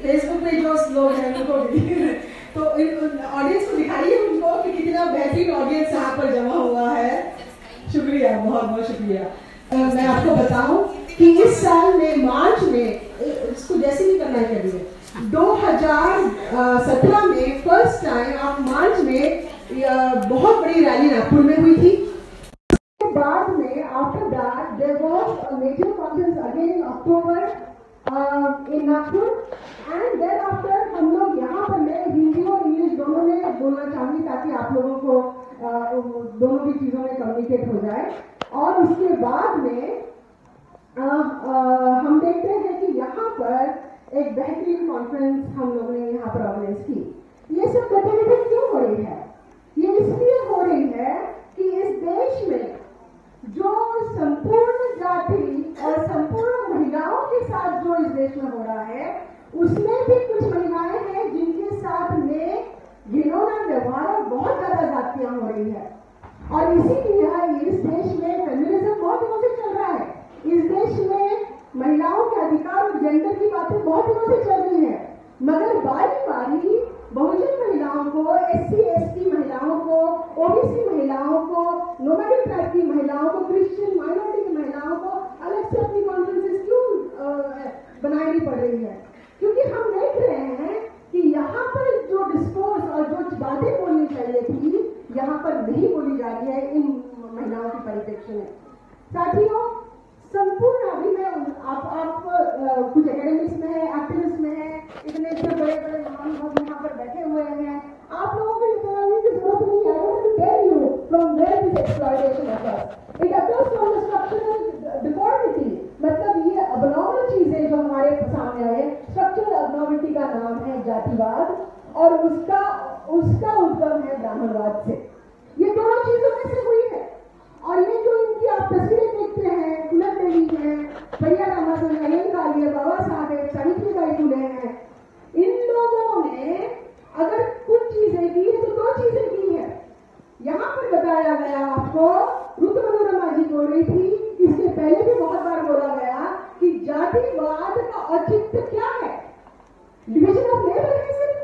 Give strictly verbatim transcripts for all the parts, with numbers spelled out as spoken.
Facebook पे जो लोग हैं उनको तो ऑडियंस को दिखाइए उनको कि कितना बेहतरीन ऑडियंस यहाँ पर जमा हुआ है। शुक्रिया, बहुत बहुत शुक्रिया। uh, मैं आपको बताऊं कि इस साल में मार्च में इसको जैसे भी करना चाहिए, दो हज़ार सत्रह में फर्स्ट टाइम आप मार्च में बहुत बड़ी रैली नागपुर में हुई थी। उसके बाद में after that there was a major conference again in October in Nagpur and then after हम लोग यहाँ पर मैं हिंदी और इंग्लिश दोनों में बोलना चाहूंगी ताकि आप लोगों को uh, दोनों भी चीजों में कम्युनिकेट हो जाए। और उसके बाद में uh, uh, हम देखते हैं कि यहाँ पर एक बेहतरीन कॉन्फ्रेंस हम लोगों ने यहाँ पर ऑर्गेनाइज की। ये सब गतिविधि क्यों हो रही है? ये इसलिए हो रही है कि इस देश में जो संपूर्ण जाति और संपूर्ण महिलाओं के साथ जो इस देश में हो रहा है, उसमें भी कुछ महिलाएं हैं जिनके साथ में घिनौना व्यवहार और बहुत ज्यादा जातियां हो रही है। और इसीलिए इस देश में फेमिनिज्म बहुत दिनों से चल रहा है। इस देश में महिलाओं के अधिकार और जेंडर की बातें बहुत दिनों से चल रही है, मगर बारी बारी बहुजन महिलाओं को, एससी एसटी महिलाओं को, ओबीसी महिलाओं को, नोमैडिक ट्राइब की महिलाओं को, क्रिश्चियन माइनॉरिटी की महिलाओं को अलग से अपनी कॉन्फ्रेंसेस क्यों बनानी पड़ रही है? क्योंकि हम देख रहे हैं कि यहाँ पर जो डिस्कोर्स और जो बातें बोलनी चाहिए थी, यहाँ पर नहीं बोली जा रही है इन महिलाओं के परिप्रेक्ष्य में। साथियों, संपूर्ण अभी मैं आप आप आ, कुछ एकेडमिक्स में है, एक्टिविस्ट में है, इतने इतने बड़े बड़े महानुभाव यहाँ पर बैठे हुए हैं, आप लोगों को बताने की जरूरत नहीं है। I want to tell you from where this exploitation occurs. It occurs from the structural deformity. मतलब ये abnormal चीजें जो हमारे सामने आए, structural abnormality का नाम है जातिवाद और उसका उसका उद्गम है ब्राह्मणवाद से। ये दोनों चीजों में से हुई है। और ये जो इनकी आप तस्वीरें देखते हैं, फुलन देवी है, भैया रामासन, अयन कालिया, बाबा साहब है, सावित्रीबाई फुले हैं, इन लोगों ने अगर कुछ चीजें की है तो दो चीजें की है। यहाँ पर बताया गया आपको, रुत मनोरमा जी बोल रही थी, इसके पहले भी बहुत बार बोला गया कि जातिवाद का औचित्य क्या है? डिविजन ऑफ लेबर है सिर्फ।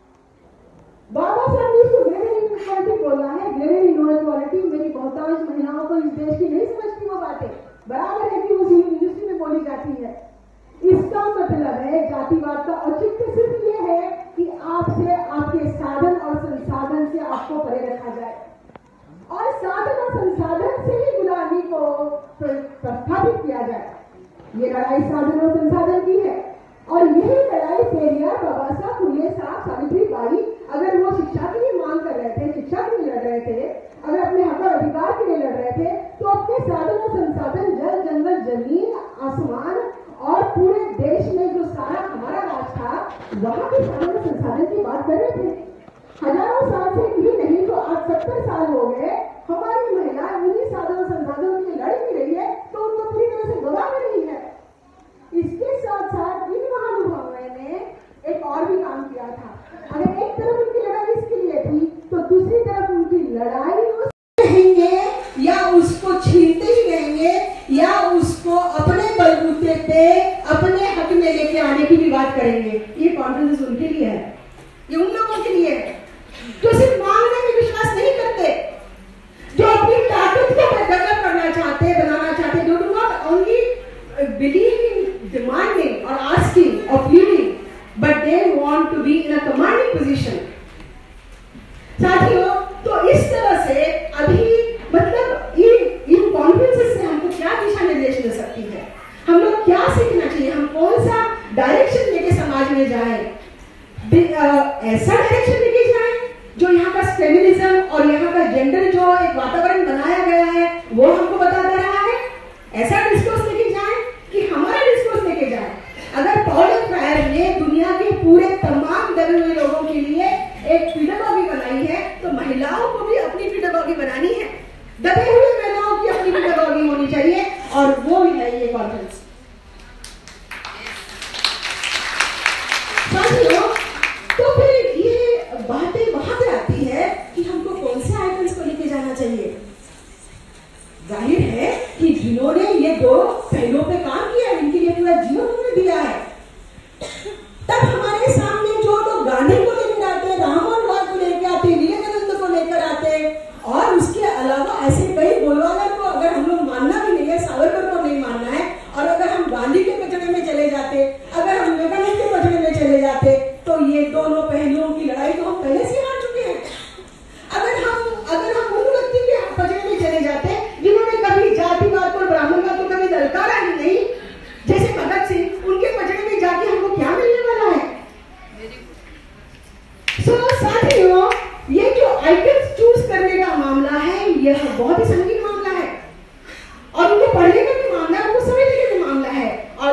बाबा साहब ने इसको ग्रेड इनइक्वालिटी बोला है। ग्रेड इनइक्वालिटी मेरी बहुतांश महिलाओं को इस देश की नहीं समझती वो बातें, बराबर है कि उस इंडस्ट्री में बोली जाती है। इसका मतलब है जातिवाद का औचित्य सिर्फ ये है कि आपसे, आपके साधन और संसाधन से आपको परे रखा जाए और साधन और संसाधन से ही गुलामी को प्रस्थापित किया जाए। ये लड़ाई साधन और संसाधन की है और यही लड़ाई पेरियार, बाबा साहब, फुले साहब, सावित्रीबाई अगर वो शिक्षा के लिए मांग कर रहे थे, शिक्षा के लिए लड़ रहे थे, अगर अपने हक और अधिकार के लिए लड़ रहे थे, तो अपने साधन और संसाधन, जल, जंगल, जमीन, आसमान और पूरे देश में जो सारा हमारा राज था, वहां के साधन और संसाधन की बात कर रहे थे। हजारों साल से भी नहीं तो आज सत्तर साल हो गए, हमारी महिलाएं उन्हीं साधन और संसाधनों के लिए लड़ भी रही है, तो उनको पूरी तरह से गवा भी रही है। इसके साथ साथ इन महानुभावों ने एक और भी काम किया था। अगर एक तरफ उनकी लड़ाई इसके लिए थी, तो दूसरी तरफ उनकी लड़ाई रहेंगे या उसको छीनते ही रहेंगे या उसको अपने बलबूते पे अपने हक में लेके आने की भी बात करेंगे। ये कॉन्फ्रेंस उनके लिए है, ये उन लोगों के लिए है जो सिर्फ मांगने में विश्वास नहीं करते, जो अपनी ताकत को डेवलप करना चाहते, बनाना चाहते, जो do not only believe in demanding or asking or pleading, but they want to be in a commanding position. साथियों, तो इस तरह से अभी मतलब इन इन कॉन्फ्रेंसेस से हमको क्या दिशा निर्देश मिल सकती है, हम लोग क्या सीखना चाहिए, हम कौन सा डायरेक्शन लेके समाज में जाए, ऐसा डायरेक्शन लेके जाए जो यहाँ का फेमिनिज्म और यहाँ का जेंडर जो एक वातावरण बनाया गया है वो हमको बताता रहा है, ऐसा डिस्कोर्स लेके जाए कि हमारा डिस्कोर्स लेके जाए। अगर पॉल फ्रायर ने दुनिया के पूरे तमाम दबे हुए लोगों के लिए एक पीडागॉजी बनाई है, तो महिलाओं को भी अपनी पीडागॉजी बनानी है, दबे हुए महिलाओं की अपनी पीडागॉजी होनी चाहिए और वो है ये कॉन्फ्रेंस। साथियों, तो फिर ये बातें वहां पे आती है कि हमको कौन से आइकन्स को लेके जाना चाहिए। जाहिर है कि जिन्होंने ये दो पहलों पे काम किया है, इनके लिए पूरा जीवन उन्होंने दिया है, तब हमारे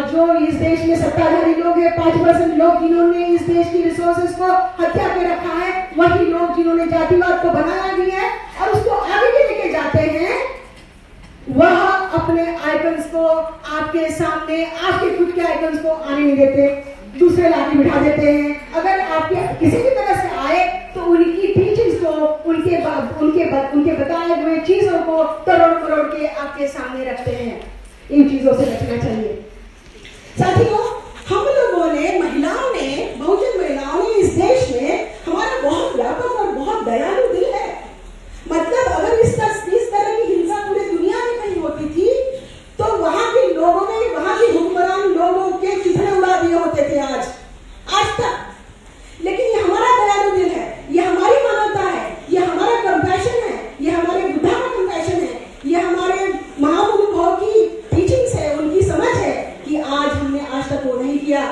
जो इस देश में सत्ताधारी लोग हैं, पांच परसेंट लोग जिन्होंने इस देश की रिसोर्सेज को हत्या के रखा है, वही लोग जिन्होंने जातिवाद को बनाया भी है और उसको आगे भी लेके जाते हैं, वह अपने आइकन्स को आपके सामने, आपके खुद के आइकन्स को आने नहीं देते, दूसरे लाके बिठा देते हैं। अगर आपके किसी भी तरह से आए तो उनकी टीचिंग्स को, उनके उनके उनके बताए हुए चीजों को तोड़ मरोड़ के आपके सामने रखते हैं। इन चीजों से बचना चाहिए। साथियों, हम लोगों ने, महिलाओं ने, बहुजन महिलाओं ने इस देश में, हमारा बहुत व्यापक और बहुत दयालु दिल है। मतलब अगर इस तरह इस तरह की हिंसा पूरी दुनिया में कहीं होती थी तो वहां के लोगों ने, वहां के हुक्मरान लोगों के चिथड़े उड़ा दिए होते थे आज आज तक। लेकिन ये हमारा दयालु दिल है, ये हमारी मानवता है, ये हमारा कंपैशन है, ये हमारे बुद्धा का कंपैशन है, ये हमारे महापुरुषों की टीचिंग्स है, उनकी समझ है कि आज हमने आज तक वो नहीं किया,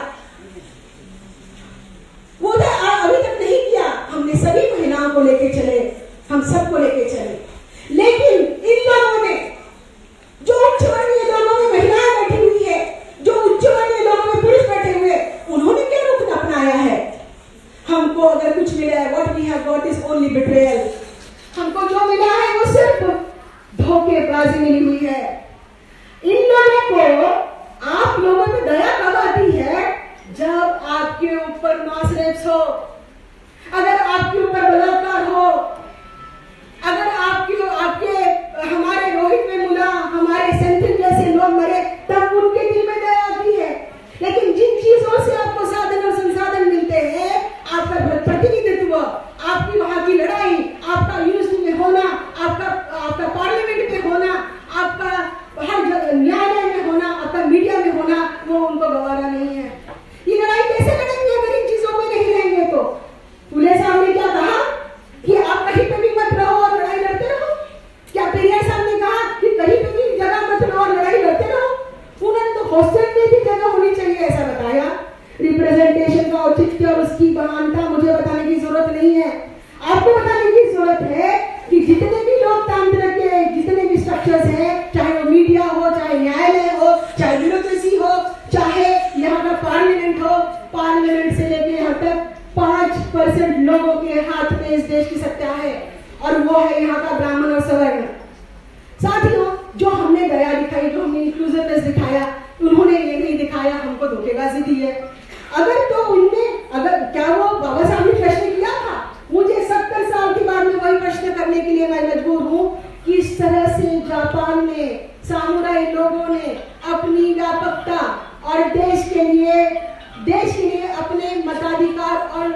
वो अभी तक नहीं किया। हमने सभी महिलाओं को लेके चले, हम सबको लेके चले। लेकिन इन लोगों ने, जो उच्च वर्णीय लोगों में महिलाएं बैठी हुई है, जो उच्च वर्णीय लोगों में पुरुष बैठे हुए, उन्होंने क्या रुख अपनाया है? हमको अगर कुछ मिला है, what we have got is only betrayal. हमको जो मिला है वो सिर्फ धोखेबाजी मिली हुई है। इन लोगों को, आप लोगों में दया कब आती है? जब आपके ऊपर मास रेप्स हो, अगर आपके ऊपर बलात्कार हो, अगर आपके आपके हमारे रोहित में मुला, हमारे सेंथिल जैसे लोग मरे, तब उनके दिल में दया आती है। लेकिन जिन चीजों से आपको साधन और संसाधन मिलते हैं, आपका प्रतिनिधित्व, आपकी वहां की लड़ाई, आपका यूनिवर्सिटी में होना, आपका आपका पार्लियामेंट में होना, आपका हर न्यायालय में होना, आपका मीडिया में होना, वो उनको गवारा नहीं है। ये लड़ाई कैसे लड़ेंगे अगर इन चीजों में नहीं रहेंगे? तो फुले साहब ने क्या कहा कि आप कहीं पे भी मत रहो और लड़ाई लड़ते रहो। क्या पेरियार साहब ने कहा कि कहीं पे भी जगह मत रहो और लड़ाई लड़ते रहो? उन्होंने तो हॉस्टल में भी जगह होनी चाहिए ऐसा बताया। रिप्रेजेंटेशन का औचित्य और उसकी महानता मुझे बताने की जरूरत नहीं है, आपको बताने की जरूरत है कि जितने भी लोकतंत्र के जितने भी स्ट्रक्चर्स हैं, चाहे वो मीडिया हो, चाहे न्यायालय हो, चाहे ब्यूरोक्रेसी हो, चाहे यहाँ का पार्लियामेंट हो, पार्लियामेंट से लेके यहाँ तक पांच परसेंट लोगों के हाथ में इस देश की सत्ता है, और वो है यहाँ का ब्राह्मण और सवर्ण। साथियों, जो हमने दया दिखाई, जो हमने इंक्लूसिवनेस दिखाया, उन्होंने ये नहीं दिखाया, हमको धोखेबाजी दी है। अगर तो उनमें, अगर क्या वो बाबा साहब ने प्रश्न किया था? मुझे सत्तर साल के बाद में वही प्रश्न करने के लिए मैं मजबूर हूँ। किस तरह से जापान में सामुराई लोगों ने अपनी व्यापकता और देश के लिए देश के लिए अपने मताधिकार और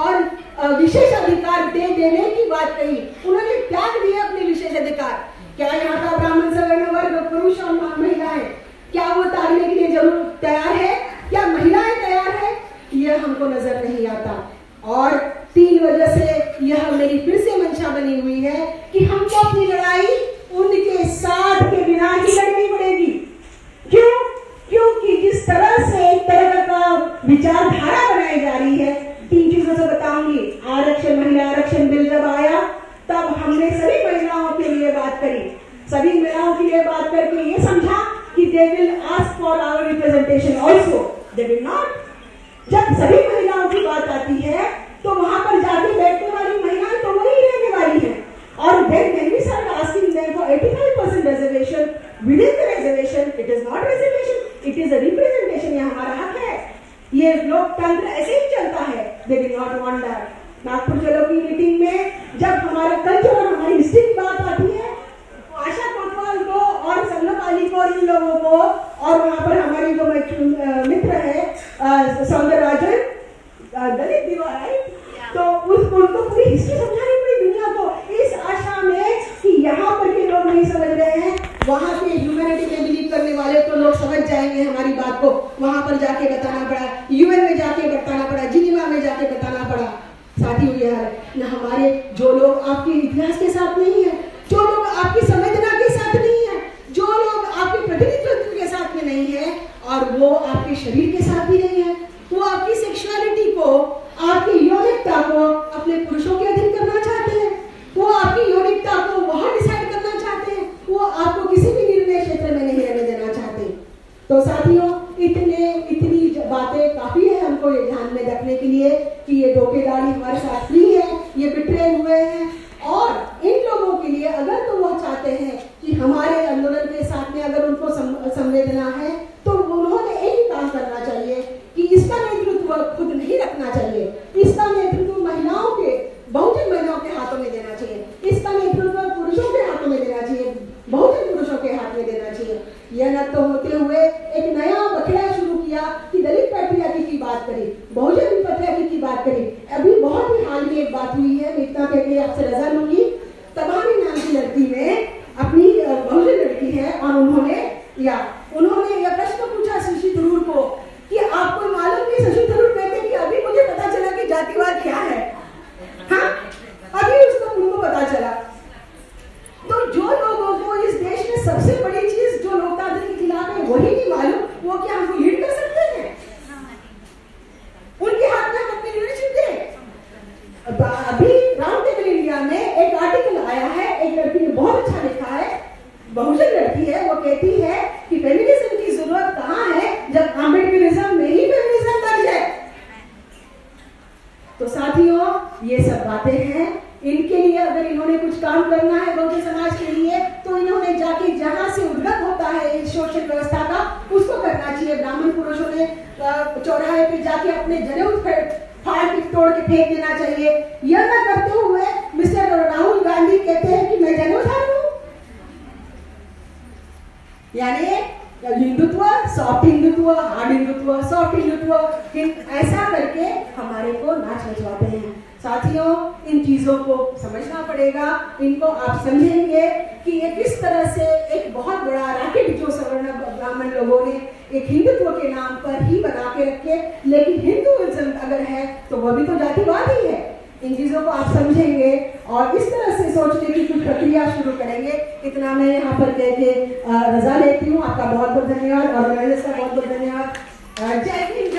और विशेषाधिकार दे देने की बात कही। उन्होंने त्याग दिए अपने विशेषाधिकार। क्या यहाँ का ब्राह्मण सवर्ण वर्ग, पुरुष और महिलाएं, क्या वो त्यागने के लिए जरूर तैयार है? क्या महिलाएं तैयार है? यह हमको नजर नहीं आता। और तीन वजह से यह मेरी फिर से मंशा बनी हुई है कि हमको अपनी लड़ाई उनके साथ के बिना ही लड़नी पड़ेगी। क्यों? क्योंकि जिस तरह से एक तरह का विचारधारा बनाई जा रही है, तीन चीजों से बताऊंगी। आरक्षण, महिला आरक्षण बिल जब आया तब हमने सभी महिलाओं के लिए बात करी, सभी महिलाओं के लिए बात करके ये समझा कि they will ask for our representation also, they will not. जब सभी महिलाओं की बात आती है तो वहां पर जाके बैठने वाली महिलाएं तो वही रहने वाली है। और then when we start asking them for eighty-five percent reservation within the reservation, it is not reservation, it is a representation। ये हमारा हक है, ये लोकतंत्र ऐसे ही चलता है। They will not want that। Nagpur चलो की मीटिंग में जब हमारा कल्चर और हमारी हिस्ट्री की बात आती है, आशा कोतवाल को और संगपाली को, इन लोगों को, और वहां पर हमारी जो मित्र है सौंदरराजन, दलित दीवार, तो उस उनको पूरी हिस्ट्री समझानी पड़ी दुनिया को, इस आशा में कि यहाँ पर के लोग नहीं समझ रहे हैं, वहां के ह्यूमैनिटी में बिलीव करने वाले तो लोग समझ जाएंगे हमारी बात को। वहां पर जाके बताना पड़ा, यूएन में जाके बताना पड़ा, जिनेवा में जाके बताना पड़ा। साथियों, यार हमारे जो लोग आपके इतिहास के साथ नहीं है, जो लोग आपकी संवेदना के साथ नहीं है, जो लोग आपके प्रतिनिधित्व के साथ में नहीं है, और वो आपके शरीर के साथ भी नहीं है, वो आपकी सेक्सुअलिटी को, आपकी यौनिकता को अपने पुरुषों के अधीन करना चाहते हैं, वो आपकी यौनिकता को वहां डिसाइड करना चाहते हैं, वो आपको किसी भी निर्णय क्षेत्र में नहीं रहने देना चाहते। तो साथियों, इतने हमको ये ध्यान में रखने के लिए कि ये धोखेधाड़ी हमारे साथ फ्री है, ये बिट्रे हुए हैं। और इन लोगों के लिए अगर तो वो चाहते हैं कि हमारे आंदोलन के साथ में अगर उनको संवेदना है तो उन्होंने एक ही काम करना चाहिए कि इसका नेतृत्व खुद नहीं रखना चाहिए, इसका नेतृत्व महिलाओं के, बहुजन महिलाओं के हाथों में देना चाहिए, इसका नेतृत्व पुरुषों के हाथों में देना चाहिए, बहुजन पुरुषों के हाथ में देना चाहिए। यह न तो होते हुए एक नया बखड़ा शुरू किया कि दलित पैट्रियार्की की बात करी, बहुजन पैट्रियार्की की बात करी। अभी बहुत ही हाल में एक बात हुई है, मैं इतना कहकर आपसे रजा लूंगी। तबानी नाम की लड़की ने अपनी बहुजन लड़की है और उन्होंने या उन्होंने यह प्रश्न पूछा शशि थरूर को कि आपको मालूम नहीं, शशि थरूर कहते कि अभी मुझे पता चला कि जातिवाद क्या है। हाँ, अभी उसको उनको पता चला। तो जो लोगों को इस देश में सबसे बड़ी चीज जो लोकतंत्र के खिलाफ है वही नहीं मालूम, वो क्या हमको लीड कर सकते हैं? उनके हाथ में हम अपनी लीडरशिप दें। अभी राउंड टेबल इंडिया में एक आर्टिकल आया है, एक लड़की ने बहुत अच्छा लिखा है, बहुजन लड़की है, वो कहती है कि फेमिनिज्म की जरूरत कहाँ है जब अम्बेडकरिज्म में ही फेमिनिज्म दर्ज है। तो साथियों, ये सब बातें हैं, इनके लिए अगर इन्होंने कुछ काम करना है बहुजन समाज के लिए तो इन्होंने जाके जहां से उद्गत होता है इस शोषण व्यवस्था का उसको करना चाहिए। ब्राह्मण पुरुषों ने चौराहे पे जाके अपने जनेऊ फाड़ के तोड़ के फेंक देना चाहिए। यह न करते हुए मिस्टर राहुल गांधी कहते हैं कि मैं जनेऊधार हूं, यानी Hindutva, soft Hindutva, hard Hindutva, soft Hindutva, ऐसा करके हमारे को नाच नचवाते हैं। साथियों, इन चीजों को समझना पड़ेगा, इनको आप समझेंगे कि ये किस तरह से एक बहुत बड़ा रैकेट जो सवर्ण ब्राह्मण लोगों ने एक हिंदुत्व के नाम पर ही बना के रखे, लेकिन हिंदुइज्म अगर है तो वह भी तो जातिवाद ही है। इन चीजों को आप समझेंगे और इस तरह से सोचने की कुछ प्रक्रिया शुरू करेंगे। इतना मैं यहाँ पर कह के रजा लेती हूँ। आपका बहुत बहुत धन्यवाद और का बहुत बहुत धन्यवाद। जय हिंद।